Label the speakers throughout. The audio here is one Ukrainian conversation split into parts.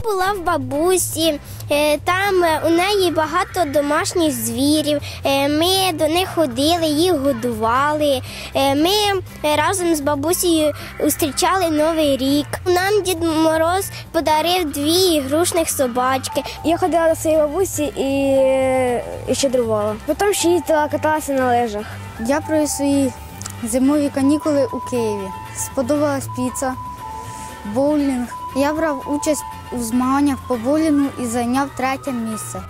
Speaker 1: була в бабусі, там у неї багато домашніх звірів, ми до них ходили, їх годували, ми разом з бабусею зустрічали Новий рік. Нам Дід Мороз подарив 2 ігрушних собачки.
Speaker 2: Я ходила до своєї бабусі і щедрувала. Потім ще їздила, каталася на лижах.
Speaker 3: Я провів свої зимові канікули у Києві. Сподобалась піца, боулінг. Я брав участь у змаганнях по боулінгу і зайняв 3-е місце.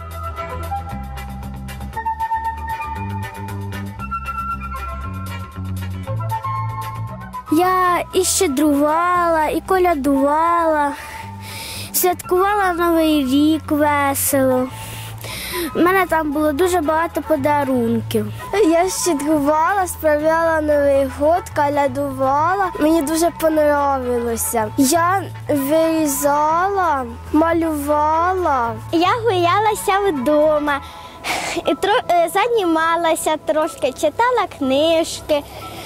Speaker 2: Я і щедрувала, і колядувала, святкувала Новий рік весело. У мене там було дуже багато подарунків. Я щедрувала, справляла Новий год, колядувала. Мені дуже подобалося. Я вирізала, малювала.
Speaker 1: Я гулялася вдома, займалася трошки, читала книжки,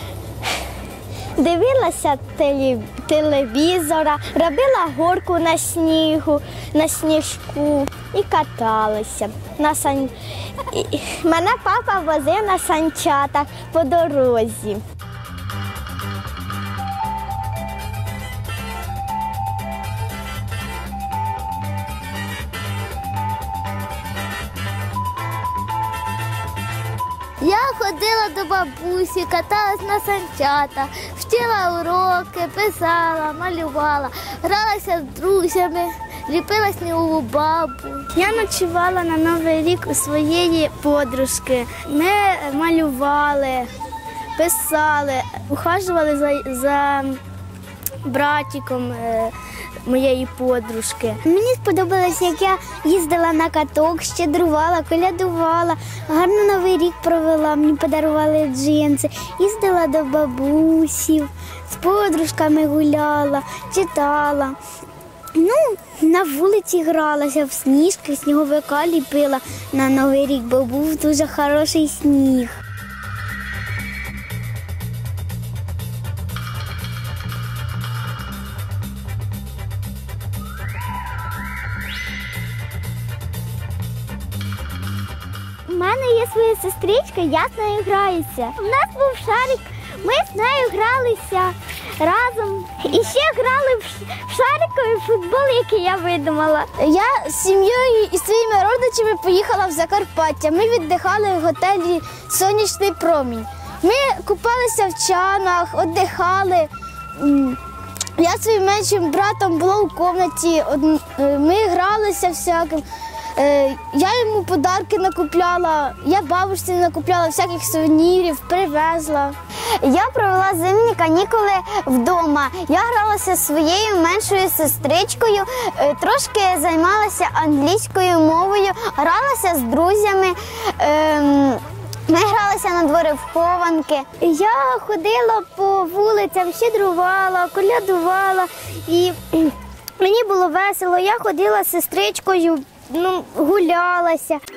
Speaker 1: дивилася телевізора, робила горку на снігу, на сніжку і каталася. Мене папа возив на санчатах по дорозі.
Speaker 2: Я ходила до бабусі, каталась на санчатах, вчила уроки, писала, малювала, гралася з друзями, ліпила снігову бабу. Я ночувала на Новий рік у своєї подружки. Ми малювали, писали, ухажували за братиком моєї подружки.
Speaker 1: Мені сподобалось, як я їздила на каток, щедрувала, колядувала, гарно Новий рік провела, мені подарували джинси, їздила до бабусів, з подружками гуляла, читала. На вулиці гралася, в сніжки, сніговика ліпила на Новий рік, бо був дуже хороший сніг. У мене є своя сестричка, я з нею граюся. У нас був шарик, ми з нею гралися разом. І ще грали в шариковий футбол, який я видумала.
Speaker 2: Я з сім'єю і своїми родичами поїхала в Закарпаття. Ми віддихали в готелі «Сонячний промінь». Ми купалися в чанах, віддихали. Я зі своїм меншим братом була у кімнаті, ми гралися всяким. Я йому подарки накупляла, я бабусі накупляла всяких сувенірів, привезла.
Speaker 1: Я провела зимні канікули вдома. Я гралася зі своєю меншою сестричкою, трошки займалася англійською мовою, гралася з друзями. Ми гралися на дворі в хованки. Я ходила по вулицям, щедрувала, колядувала, і мені було весело. Я ходила з сестричкою, гулялася.